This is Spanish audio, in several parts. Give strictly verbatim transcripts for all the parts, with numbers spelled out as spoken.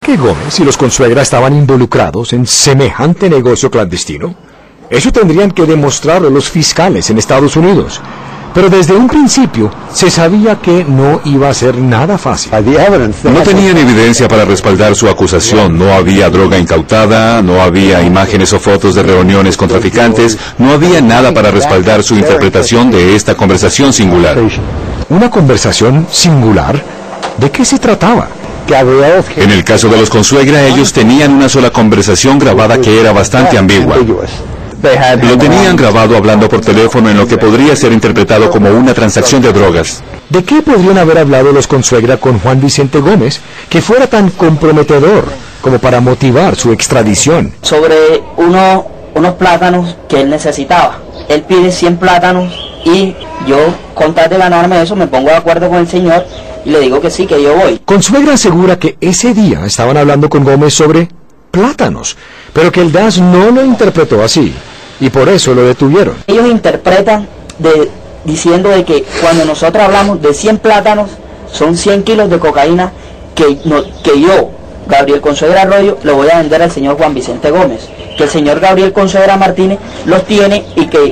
que Gómez y los Consuegra estaban involucrados en semejante negocio clandestino? Eso tendrían que demostrarlo los fiscales en Estados Unidos. Pero desde un principio se sabía que no iba a ser nada fácil. No tenían evidencia para respaldar su acusación. No había droga incautada, no había imágenes o fotos de reuniones con traficantes, no había nada para respaldar su interpretación de esta conversación singular. ¿Una conversación singular? ¿De qué se trataba? En el caso de los Consuegra, ellos tenían una sola conversación grabada que era bastante ambigua. Lo tenían grabado hablando por teléfono en lo que podría ser interpretado como una transacción de drogas. ¿De qué podrían haber hablado los Consuegra con Juan Vicente Gómez que fuera tan comprometedor como para motivar su extradición? Sobre uno, unos plátanos que él necesitaba. Él pide cien plátanos y yo, con tal de ganarme eso, me pongo de acuerdo con el señor y le digo que sí, que yo voy. Consuegra asegura que ese día estaban hablando con Gómez sobre plátanos, pero que el D A S no lo interpretó así, y por eso lo detuvieron. Ellos interpretan de, diciendo de que cuando nosotros hablamos de cien plátanos, son cien kilos de cocaína que, no, que yo, Gabriel Consuegra Arroyo, le voy a vender al señor Juan Vicente Gómez, que el señor Gabriel Consuegra Martínez los tiene y que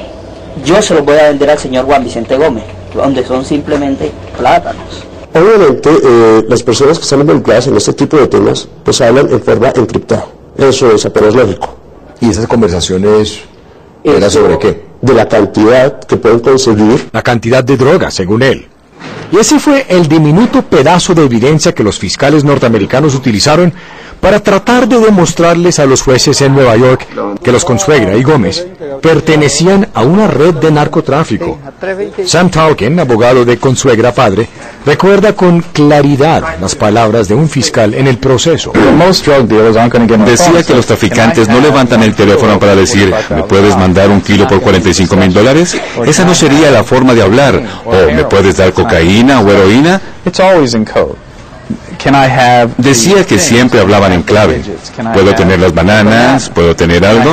yo se los voy a vender al señor Juan Vicente Gómez, donde son simplemente plátanos. Obviamente, eh, las personas que están involucradas en este tipo de temas, pues hablan en forma encriptada. Eso es apenas lógico. ¿Y esas conversaciones eran sobre qué? De la cantidad que pueden conseguir. La cantidad de drogas, según él. Y ese fue el diminuto pedazo de evidencia que los fiscales norteamericanos utilizaron para tratar de demostrarles a los jueces en Nueva York que los Consuegra y Gómez pertenecían a una red de narcotráfico. Sam Tolkien, abogado de Consuegra padre, recuerda con claridad las palabras de un fiscal en el proceso. Decía que los traficantes no levantan el teléfono para decir, ¿me puedes mandar un kilo por cuarenta y cinco mil dólares? Esa no sería la forma de hablar. O, ¿me puedes dar cocaína o heroína? Decía que siempre hablaban en clave. ¿Puedo tener las bananas? ¿Puedo tener algo?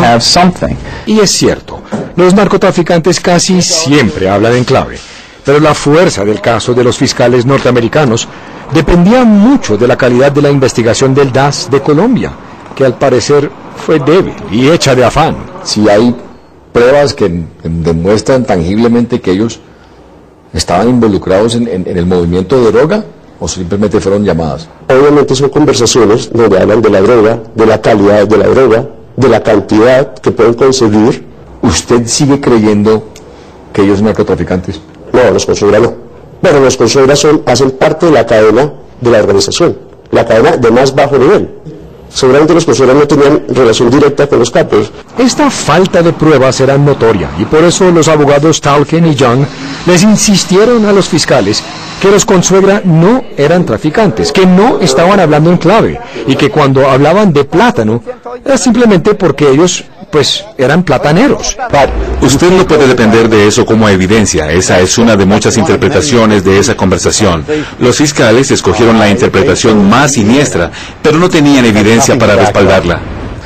Y es cierto, los narcotraficantes casi siempre hablan en clave, pero la fuerza del caso de los fiscales norteamericanos dependía mucho de la calidad de la investigación del D A S de Colombia, que al parecer fue débil y hecha de afán. Si hay pruebas que demuestran tangiblemente que ellos estaban involucrados en, en, en el movimiento de droga, ¿o simplemente fueron llamadas? Obviamente son conversaciones donde hablan de la droga, de la calidad de la droga, de la cantidad que pueden conseguir. ¿Usted sigue creyendo que ellos son narcotraficantes? No, los Consuegra no. Bueno, los Consuegra son, hacen parte de la cadena de la organización, la cadena de más bajo nivel. Seguramente los Consuegra no tenían relación directa con los capos. Esta falta de pruebas era notoria y por eso los abogados Tolkien y Young les insistieron a los fiscales que los Consuegra no eran traficantes, que no estaban hablando en clave y que cuando hablaban de plátano era simplemente porque ellos, pues, eran plataneros. Usted no puede depender de eso como evidencia. Esa es una de muchas interpretaciones de esa conversación. Los fiscales escogieron la interpretación más siniestra, pero no tenían evidencia para respaldarla.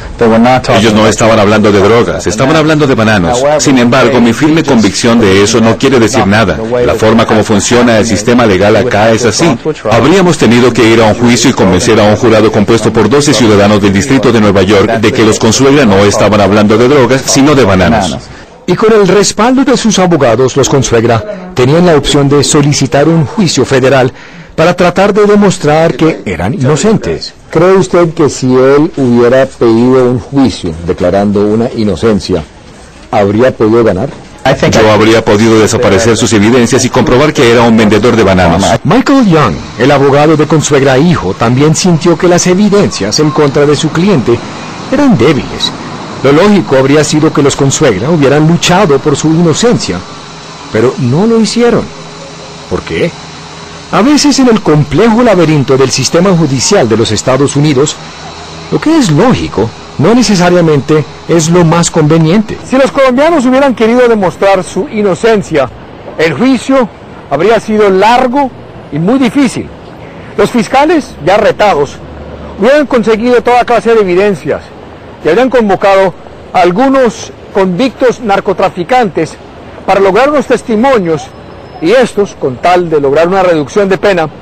Ellos no estaban hablando de drogas, estaban hablando de bananos. Sin embargo, mi firme convicción de eso no quiere decir nada. La forma como funciona el sistema legal acá es así. Habríamos tenido que ir a un juicio y convencer a un jurado compuesto por doce ciudadanos del distrito de Nueva York de que los Consuegra no estaban hablando de drogas, sino de bananos. Y con el respaldo de sus abogados, los Consuegra tenían la opción de solicitar un juicio federal para tratar de demostrar que eran inocentes. ¿Cree usted que si él hubiera pedido un juicio declarando una inocencia, habría podido ganar? Yo habría podido desaparecer sus evidencias y comprobar que era un vendedor de bananos. Michael Young, el abogado de Consuegra hijo, también sintió que las evidencias en contra de su cliente eran débiles. Lo lógico habría sido que los Consuegra hubieran luchado por su inocencia, pero no lo hicieron. ¿Por qué? A veces en el complejo laberinto del sistema judicial de los Estados Unidos, lo que es lógico no necesariamente es lo más conveniente. Si los colombianos hubieran querido demostrar su inocencia, el juicio habría sido largo y muy difícil. Los fiscales, ya retados, hubieran conseguido toda clase de evidencias y habrían convocado a algunos convictos narcotraficantes para lograr unos testimonios, y estos, con tal de lograr una reducción de pena,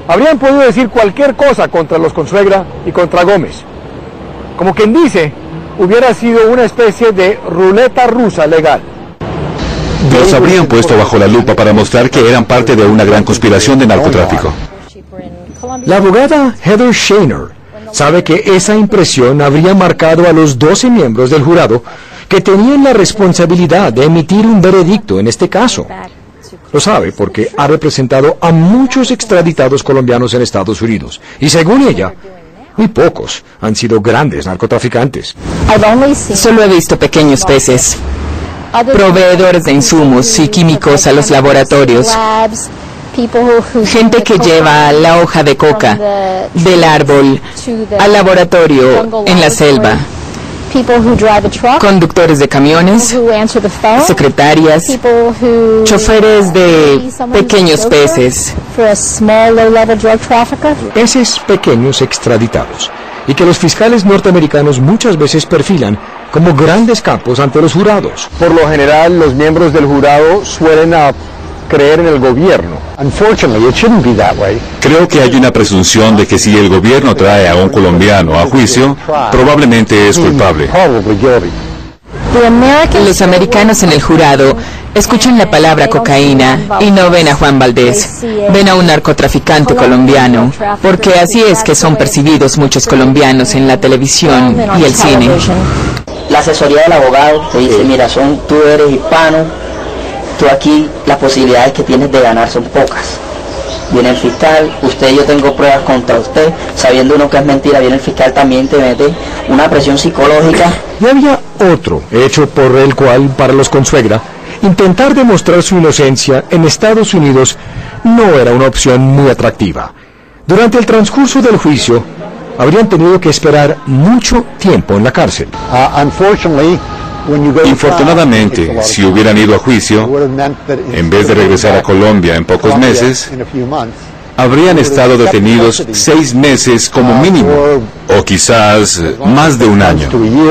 habrían podido decir cualquier cosa contra los Consuegra y contra Gómez. Como quien dice, hubiera sido una especie de ruleta rusa legal. Los habrían puesto bajo la lupa para mostrar que eran parte de una gran conspiración de narcotráfico. La abogada Heather Shaner sabe que esa impresión habría marcado a los doce miembros del jurado que tenían la responsabilidad de emitir un veredicto en este caso. Lo sabe porque ha representado a muchos extraditados colombianos en Estados Unidos y según ella, muy pocos han sido grandes narcotraficantes. Solo he visto pequeños peces, proveedores de insumos y químicos a los laboratorios, gente que lleva la hoja de coca del árbol al laboratorio en la selva, conductores de camiones, secretarias, choferes de pequeños peces. Peces pequeños extraditados, y que los fiscales norteamericanos muchas veces perfilan como grandes capos ante los jurados. Por lo general, los miembros del jurado suelen a creer en el gobierno. Creo que hay una presunción de que si el gobierno trae a un colombiano a juicio, probablemente es culpable. Los americanos en el jurado escuchan la palabra cocaína y no ven a Juan Valdés, ven a un narcotraficante colombiano, porque así es que son percibidos muchos colombianos en la televisión y el cine. La asesoría del abogado te dice, mira, son, tú eres hispano, tú aquí las posibilidades que tienes de ganar son pocas. Viene el fiscal, usted, yo tengo pruebas contra usted, sabiendo uno que es mentira, viene el fiscal también, te mete una presión psicológica. Y había otro hecho por el cual, para los Consuegra, intentar demostrar su inocencia en Estados Unidos no era una opción muy atractiva. Durante el transcurso del juicio, habrían tenido que esperar mucho tiempo en la cárcel. Infortunadamente, si hubieran ido a juicio, en vez de regresar a Colombia en pocos meses, habrían estado detenidos seis meses como mínimo, o quizás más de un año.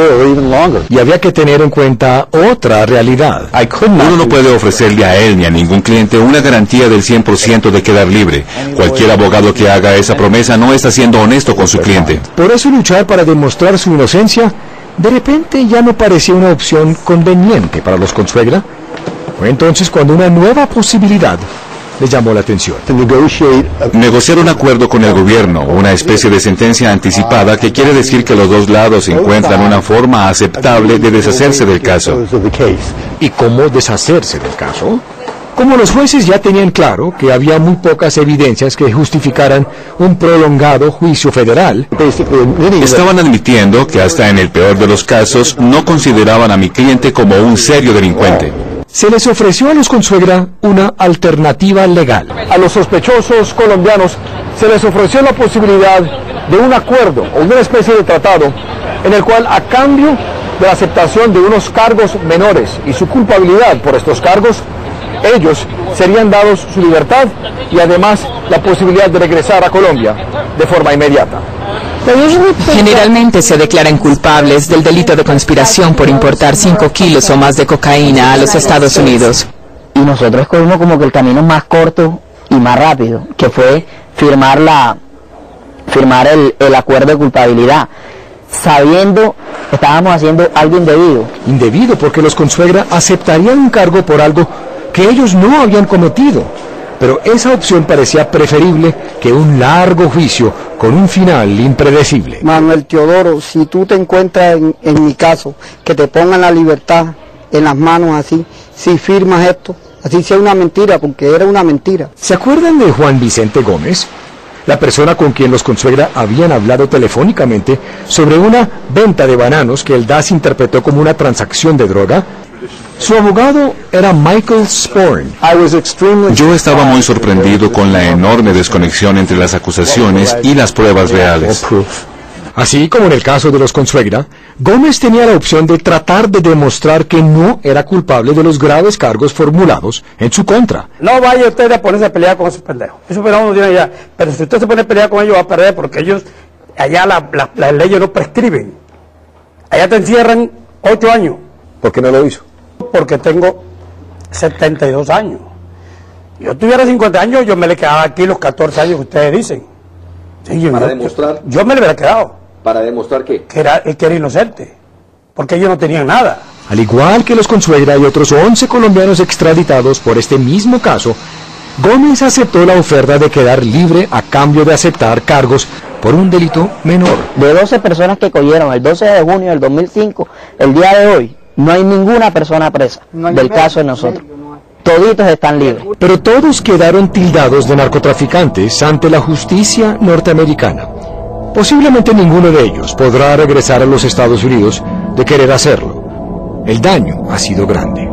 Y había que tener en cuenta otra realidad. Uno no puede ofrecerle a él ni a ningún cliente una garantía del cien por ciento de quedar libre. Cualquier abogado que haga esa promesa no está siendo honesto con su cliente. Por eso luchar para demostrar su inocencia de repente ya no parecía una opción conveniente para los Consuegra. Fue entonces cuando una nueva posibilidad le llamó la atención. Negociar un acuerdo con el gobierno, una especie de sentencia anticipada que quiere decir que los dos lados encuentran una forma aceptable de deshacerse del caso. ¿Y cómo deshacerse del caso? Como los jueces ya tenían claro que había muy pocas evidencias que justificaran un prolongado juicio federal, estaban admitiendo que hasta en el peor de los casos no consideraban a mi cliente como un serio delincuente. Se les ofreció a los Consuegra una alternativa legal. A los sospechosos colombianos se les ofreció la posibilidad de un acuerdo o una especie de tratado en el cual, a cambio de la aceptación de unos cargos menores y su culpabilidad por estos cargos, ellos serían dados su libertad y además la posibilidad de regresar a Colombia de forma inmediata. Generalmente se declaran culpables del delito de conspiración por importar cinco kilos o más de cocaína a los Estados Unidos. Y nosotros escogimos como que el camino más corto y más rápido, que fue firmar la firmar el, el acuerdo de culpabilidad, sabiendo que estábamos haciendo algo indebido. Indebido porque los Consuegra aceptarían un cargo por algo que ellos no habían cometido, pero esa opción parecía preferible que un largo juicio con un final impredecible. Manuel Teodoro, si tú te encuentras en, en mi caso, que te pongan la libertad en las manos así, si firmas esto, así sea una mentira, porque era una mentira. ¿Se acuerdan de Juan Vicente Gómez? La persona con quien los Consuegra habían hablado telefónicamente sobre una venta de bananos que el D A S interpretó como una transacción de droga. Su abogado era Michael Sporn. Yo estaba muy sorprendido con la enorme desconexión entre las acusaciones y las pruebas reales. Así como en el caso de los Consuegra, Gómez tenía la opción de tratar de demostrar que no era culpable de los graves cargos formulados en su contra. No vaya usted a ponerse a pelear con esos pendejos. Esos pendejos no tienen ya. Pero si usted se pone a pelear con ellos, va a perder, porque ellos, allá la, la, las leyes no prescriben. Allá te encierran ocho años. ¿Por qué no lo hizo? Porque tengo setenta y dos años. Yo tuviera cincuenta años, yo me le quedaba aquí los catorce años que ustedes dicen. Sí, yo, para yo, demostrar. Yo, yo me le hubiera quedado. ¿Para demostrar qué? Que era, que era inocente. Porque ellos no tenían nada. Al igual que los Consuegra y otros once colombianos extraditados por este mismo caso, Gómez aceptó la oferta de quedar libre a cambio de aceptar cargos por un delito menor. De doce personas que cogieron el doce de junio del dos mil cinco, el día de hoy, no hay ninguna persona presa no del caso de nosotros. Toditos están libres. Pero todos quedaron tildados de narcotraficantes ante la justicia norteamericana. Posiblemente ninguno de ellos podrá regresar a los Estados Unidos de querer hacerlo. El daño ha sido grande.